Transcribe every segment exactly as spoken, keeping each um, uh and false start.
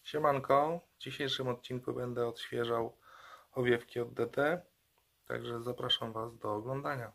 Siemanko, w dzisiejszym odcinku będę odświeżał owiewki od D T, także zapraszam Was do oglądania.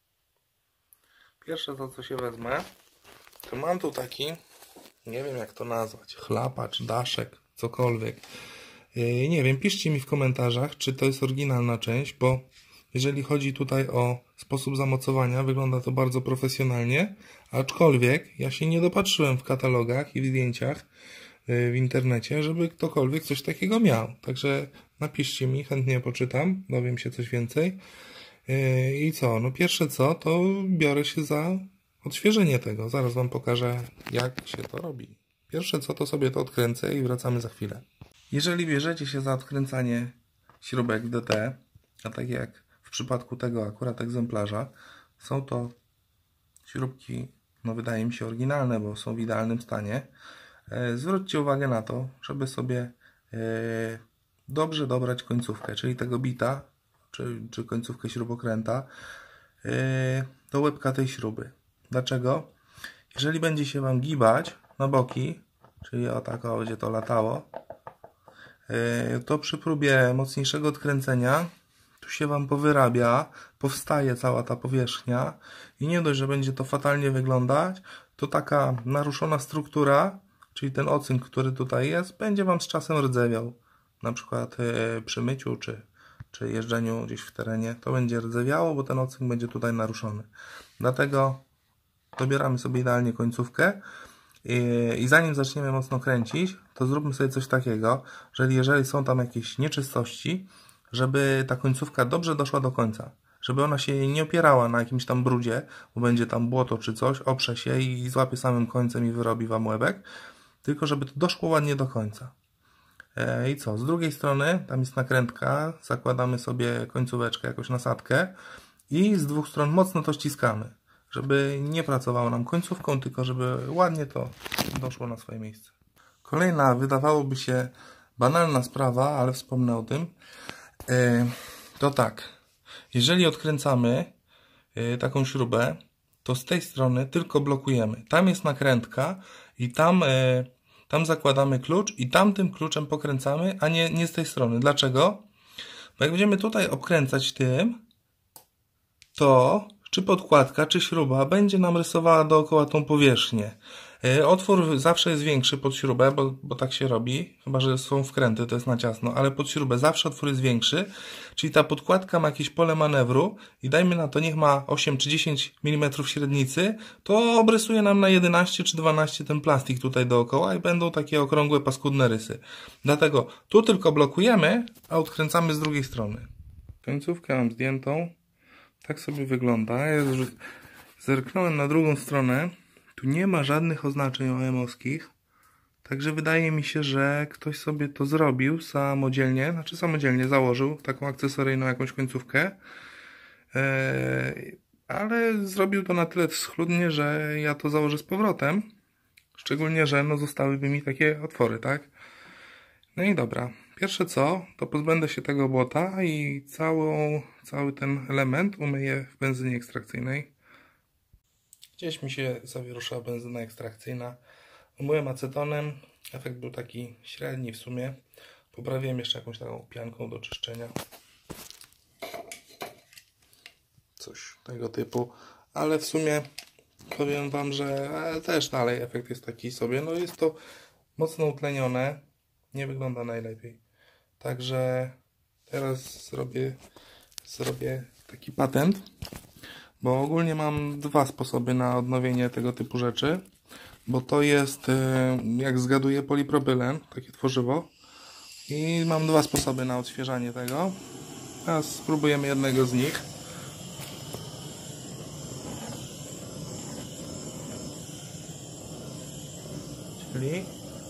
Pierwsze, za co się wezmę, to mam tu taki, nie wiem jak to nazwać, chlapacz, daszek, cokolwiek. Nie wiem, piszcie mi w komentarzach, czy to jest oryginalna część, bo jeżeli chodzi tutaj o sposób zamocowania, wygląda to bardzo profesjonalnie, aczkolwiek ja się nie dopatrzyłem w katalogach i w zdjęciach w internecie, żeby ktokolwiek coś takiego miał. Także napiszcie mi, chętnie poczytam, dowiem się coś więcej. I co? No pierwsze co, to biorę się za odświeżenie tego. Zaraz Wam pokażę, jak się to robi. Pierwsze co, to sobie to odkręcę i wracamy za chwilę. Jeżeli bierzecie się za odkręcanie śrubek D T, a tak jak w przypadku tego akurat egzemplarza, są to śrubki, no wydaje mi się oryginalne, bo są w idealnym stanie. Zwróćcie uwagę na to, żeby sobie dobrze dobrać końcówkę, czyli tego bita, czy, czy końcówkę śrubokręta do łebka tej śruby. Dlaczego? Jeżeli będzie się Wam gibać na boki, czyli o tak o, będzie to latało, to przy próbie mocniejszego odkręcenia tu się Wam powyrabia, powstaje cała ta powierzchnia i nie dość, że będzie to fatalnie wyglądać, to taka naruszona struktura, czyli ten ocynk, który tutaj jest, będzie Wam z czasem rdzewiał. Na przykład przy myciu czy, czy jeżdżeniu gdzieś w terenie to będzie rdzewiało, bo ten ocynk będzie tutaj naruszony. Dlatego dobieramy sobie idealnie końcówkę i, i zanim zaczniemy mocno kręcić, to zróbmy sobie coś takiego, że jeżeli są tam jakieś nieczystości, żeby ta końcówka dobrze doszła do końca. Żeby ona się nie opierała na jakimś tam brudzie, bo będzie tam błoto czy coś, oprze się i złapie samym końcem i wyrobi Wam łebek. Tylko żeby to doszło ładnie do końca. I co? Z drugiej strony tam jest nakrętka, zakładamy sobie końcóweczkę, jakąś nasadkę i z dwóch stron mocno to ściskamy, żeby nie pracowało nam końcówką, tylko żeby ładnie to doszło na swoje miejsce. Kolejna, wydawałoby się banalna sprawa, ale wspomnę o tym, to tak, jeżeli odkręcamy taką śrubę, to z tej strony tylko blokujemy. Tam jest nakrętka i tam, tam zakładamy klucz i tamtym kluczem pokręcamy, a nie, nie z tej strony. Dlaczego? Bo jak będziemy tutaj obkręcać tym, to czy podkładka, czy śruba będzie nam rysowała dookoła tą powierzchnię. Otwór zawsze jest większy pod śrubę, bo, bo tak się robi, chyba że są wkręty, to jest na ciasno, ale pod śrubę zawsze otwór jest większy, czyli ta podkładka ma jakieś pole manewru i dajmy na to, niech ma osiem czy dziesięć milimetrów średnicy, to obrysuje nam na jedenaście czy dwanaście ten plastik tutaj dookoła i będą takie okrągłe, paskudne rysy. Dlatego tu tylko blokujemy, a odkręcamy z drugiej strony. Końcówkę mam zdjętą, tak sobie wygląda. Ja już zerknąłem na drugą stronę. Tu nie ma żadnych oznaczeń O M-owskich, także wydaje mi się, że ktoś sobie to zrobił samodzielnie, znaczy samodzielnie założył taką akcesoryjną jakąś końcówkę, eee, ale zrobił to na tyle schludnie, że ja to założę z powrotem, szczególnie, że no zostałyby mi takie otwory, tak? No i dobra, pierwsze co, to pozbędę się tego błota i całą, cały ten element umyję w benzynie ekstrakcyjnej. Gdzieś mi się zawieruszyła benzyna ekstrakcyjna. Umyłem acetonem. Efekt był taki średni w sumie. Poprawiłem jeszcze jakąś taką pianką do czyszczenia. Coś tego typu. Ale w sumie powiem Wam, że też dalej efekt jest taki sobie. No jest to mocno utlenione. Nie wygląda najlepiej. Także teraz zrobię, zrobię taki patent. Bo ogólnie mam dwa sposoby na odnowienie tego typu rzeczy, bo to jest, jak zgaduję, polipropylen, takie tworzywo, i mam dwa sposoby na odświeżanie tego. Teraz spróbujemy jednego z nich. Czyli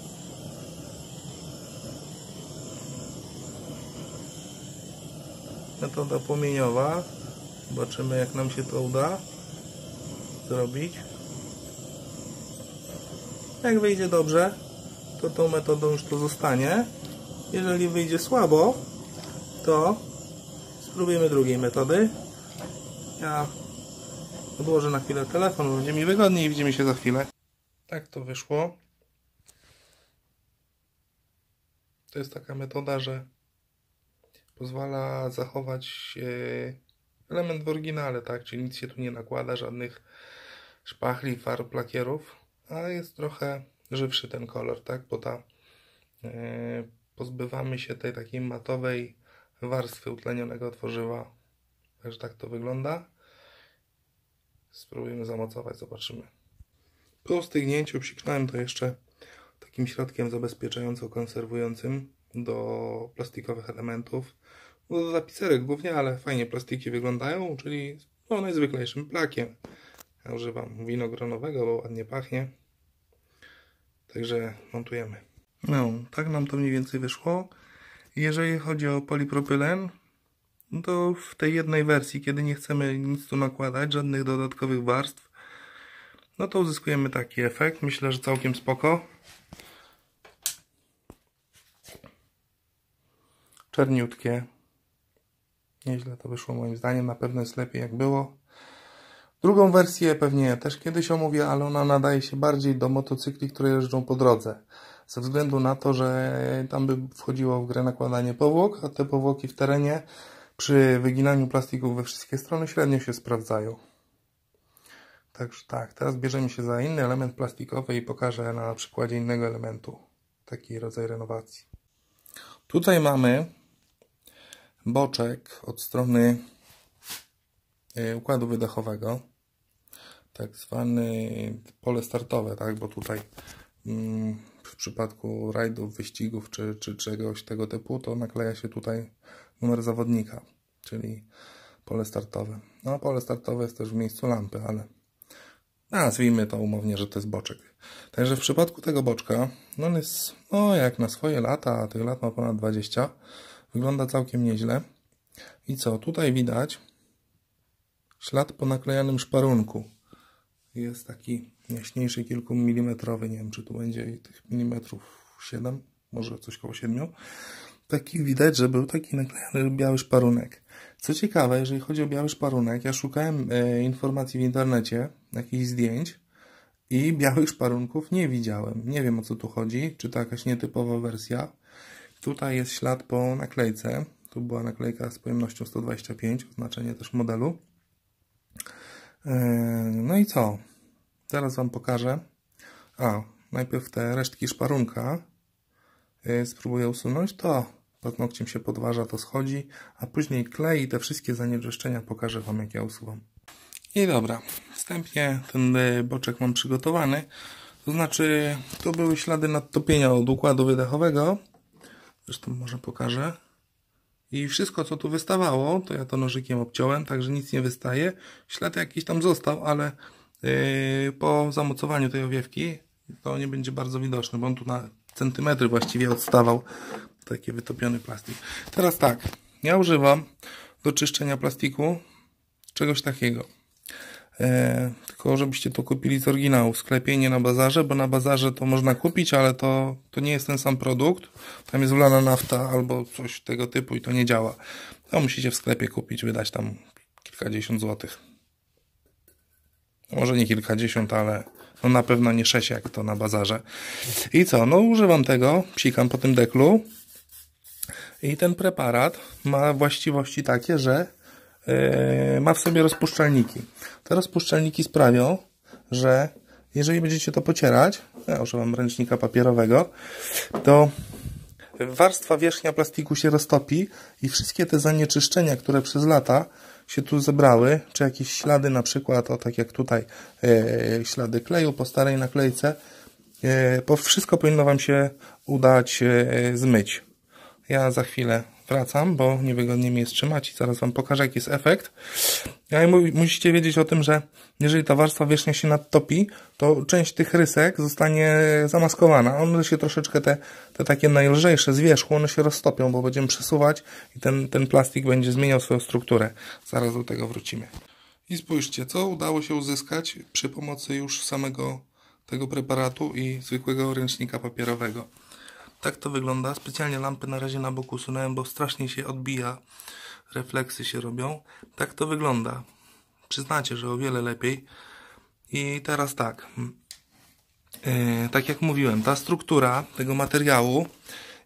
metoda płomieniowa. Zobaczymy, jak nam się to uda zrobić. Jak wyjdzie dobrze, to tą metodą już to zostanie. Jeżeli wyjdzie słabo, to spróbujemy drugiej metody. Ja odłożę na chwilę telefon, będzie mi wygodniej i widzimy się za chwilę. Tak to wyszło. To jest taka metoda, że pozwala zachować element w oryginale, tak? Czyli nic się tu nie nakłada, żadnych szpachli, farb, lakierów, a jest trochę żywszy ten kolor, tak? Bo ta, yy, pozbywamy się tej takiej matowej warstwy utlenionego tworzywa. Także tak to wygląda. Spróbujemy zamocować, zobaczymy. Po stygnięciu psiknąłem to jeszcze takim środkiem zabezpieczająco-konserwującym do plastikowych elementów. No do zapiserek głównie, ale fajnie plastiki wyglądają, czyli no, najzwyklejszym plakiem. Ja używam winogronowego, bo ładnie pachnie. Także montujemy. No, tak nam to mniej więcej wyszło. Jeżeli chodzi o polipropylen, no to w tej jednej wersji, kiedy nie chcemy nic tu nakładać, żadnych dodatkowych warstw, no to uzyskujemy taki efekt. Myślę, że całkiem spoko. Czerniutkie. Nieźle to wyszło moim zdaniem. Na pewno jest lepiej jak było. Drugą wersję pewnie też kiedyś omówię, ale ona nadaje się bardziej do motocykli, które jeżdżą po drodze. Ze względu na to, że tam by wchodziło w grę nakładanie powłok, a te powłoki w terenie przy wyginaniu plastików we wszystkie strony średnio się sprawdzają. Także tak, teraz bierzemy się za inny element plastikowy i pokażę na przykładzie innego elementu. Taki rodzaj renowacji. Tutaj mamy boczek od strony układu wydechowego, tak zwany pole startowe, tak? Bo tutaj mm, w przypadku rajdów, wyścigów czy, czy czegoś tego typu, to nakleja się tutaj numer zawodnika, czyli pole startowe. No, pole startowe jest też w miejscu lampy, ale nazwijmy to umownie, że to jest boczek. Także w przypadku tego boczka, no on jest, no jak na swoje lata, a tych lat ma ponad dwadzieścia, wygląda całkiem nieźle. I co? Tutaj widać ślad po naklejanym szparunku. Jest taki jaśniejszy, kilkumilimetrowy, nie wiem czy tu będzie tych milimetrów siedem, może coś koło siedmiu. Taki widać, że był taki naklejany biały szparunek. Co ciekawe, jeżeli chodzi o biały szparunek, ja szukałem e, informacji w internecie, jakichś zdjęć i białych szparunków nie widziałem. Nie wiem o co tu chodzi, czy to jakaś nietypowa wersja. Tutaj jest ślad po naklejce. Tu była naklejka z pojemnością sto dwadzieścia pięć, oznaczenie też modelu. E, no i co? Teraz Wam pokażę. A, najpierw te resztki szparunka e, spróbuję usunąć. To paznokciem się podważa, to schodzi, a później klej i te wszystkie zanieczyszczenia pokażę Wam, jak ja usuwam. I dobra, wstępnie ten boczek mam przygotowany. To znaczy, to były ślady nadtopienia od układu wydechowego. Zresztą może pokażę. I wszystko, co tu wystawało, to ja to nożykiem obciąłem, także nic nie wystaje. Ślad jakiś tam został, ale yy, po zamocowaniu tej owiewki to nie będzie bardzo widoczny, bo on tu na centymetry właściwie odstawał. Taki wytopiony plastik. Teraz tak, ja używam do czyszczenia plastiku czegoś takiego. E, tylko żebyście to kupili z oryginału w sklepie, nie na bazarze, bo na bazarze to można kupić, ale to, to nie jest ten sam produkt. Tam jest wlana nafta albo coś tego typu i to nie działa. To musicie w sklepie kupić, wydać tam kilkadziesiąt złotych. Może nie kilkadziesiąt, ale no na pewno nie sześć jak to na bazarze. I co? No używam tego, psikam po tym deklu i ten preparat ma właściwości takie, że yy, ma w sobie rozpuszczalniki. Te rozpuszczalniki sprawią, że jeżeli będziecie to pocierać, ja używam ręcznika papierowego, to warstwa wierzchnia plastiku się roztopi i wszystkie te zanieczyszczenia, które przez lata się tu zebrały, czy jakieś ślady na przykład, o tak jak tutaj yy, ślady kleju po starej naklejce, yy, wszystko powinno Wam się udać yy, zmyć. Ja za chwilę wracam, bo niewygodnie mi jest trzymać i zaraz Wam pokażę, jaki jest efekt. Ja musicie wiedzieć o tym, że jeżeli ta warstwa wierzchnia się nadtopi, to część tych rysek zostanie zamaskowana. One się troszeczkę, te, te takie najlżejsze z wierzchu, one się roztopią, bo będziemy przesuwać i ten, ten plastik będzie zmieniał swoją strukturę. Zaraz do tego wrócimy. I spójrzcie, co udało się uzyskać przy pomocy już samego tego preparatu i zwykłego ręcznika papierowego. Tak to wygląda. Specjalnie lampy na razie na boku usunąłem, bo strasznie się odbija. Refleksy się robią. Tak to wygląda. Przyznacie, że o wiele lepiej. I teraz tak. Yy, tak jak mówiłem, ta struktura tego materiału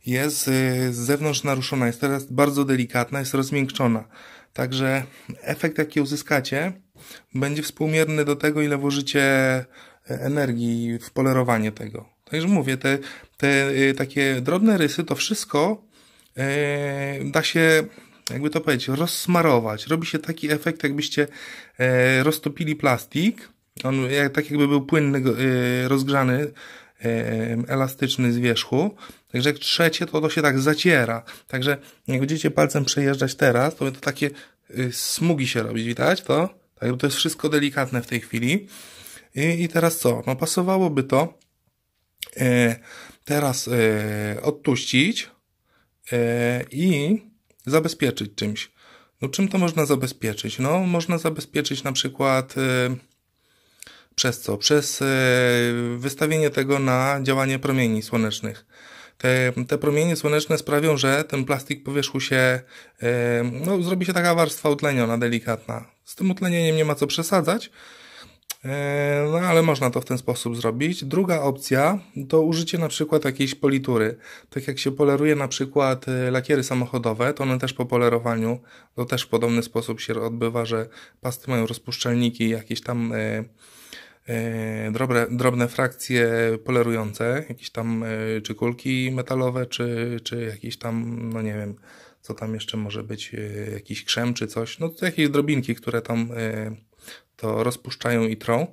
jest z zewnątrz naruszona, jest teraz bardzo delikatna, jest rozmiękczona. Także efekt, jaki uzyskacie, będzie współmierny do tego, ile włożycie energii w polerowanie tego. Także mówię, te, te takie drobne rysy, to wszystko e, da się, jakby to powiedzieć, rozsmarować. Robi się taki efekt, jakbyście e, roztopili plastik. On jak, tak jakby był płynny, e, rozgrzany, e, elastyczny z wierzchu. Także jak trzecie, to to się tak zaciera. Także jak będziecie palcem przejeżdżać teraz, to, to takie e, smugi się robić, widać to? Tak, to jest wszystko delikatne w tej chwili. I, i teraz co? No pasowałoby to e, teraz e, odtuścić e, i zabezpieczyć czymś. No czym to można zabezpieczyć? No można zabezpieczyć na przykład e, przez co? Przez e, wystawienie tego na działanie promieni słonecznych. Te, te promienie słoneczne sprawią, że ten plastik po wierzchu się, e, no zrobi się taka warstwa utleniona, delikatna. Z tym utlenieniem nie ma co przesadzać, e, no ale można to w ten sposób zrobić. Druga opcja to użycie na przykład jakiejś politury. Tak jak się poleruje na przykład lakiery samochodowe, to one też po polerowaniu, to też w podobny sposób się odbywa, że pasty mają rozpuszczalniki, jakieś tam e, Drobne, drobne frakcje polerujące, jakieś tam czy kulki metalowe, czy, czy jakieś tam, no nie wiem, co tam jeszcze może być, jakiś krzem czy coś, no to jakieś drobinki, które tam to rozpuszczają i trą.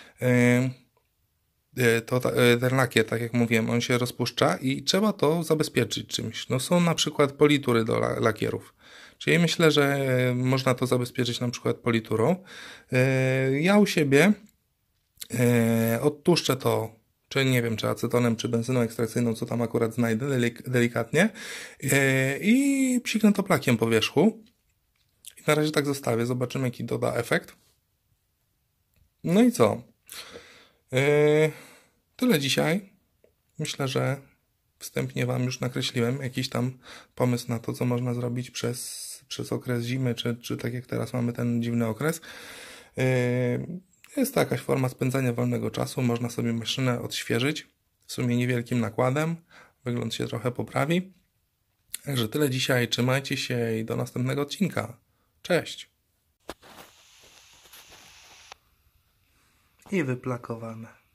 To ten lakier, tak jak mówiłem, on się rozpuszcza i trzeba to zabezpieczyć czymś. No są na przykład politury do lakierów. Czyli myślę, że można to zabezpieczyć na przykład politurą. Ja u siebie Yy, odtłuszczę to, czy nie wiem, czy acetonem, czy benzyną ekstrakcyjną, co tam akurat znajdę delik delikatnie yy, i psiknę to plakiem po wierzchu. I na razie tak zostawię, zobaczymy jaki doda efekt. No i co? Yy, tyle dzisiaj. Myślę, że wstępnie Wam już nakreśliłem jakiś tam pomysł na to, co można zrobić przez, przez okres zimy, czy, czy tak jak teraz mamy ten dziwny okres. Yy, Jest to jakaś forma spędzania wolnego czasu, można sobie maszynę odświeżyć, w sumie niewielkim nakładem, wygląd się trochę poprawi. Także tyle dzisiaj, trzymajcie się i do następnego odcinka. Cześć! I wyplakowane.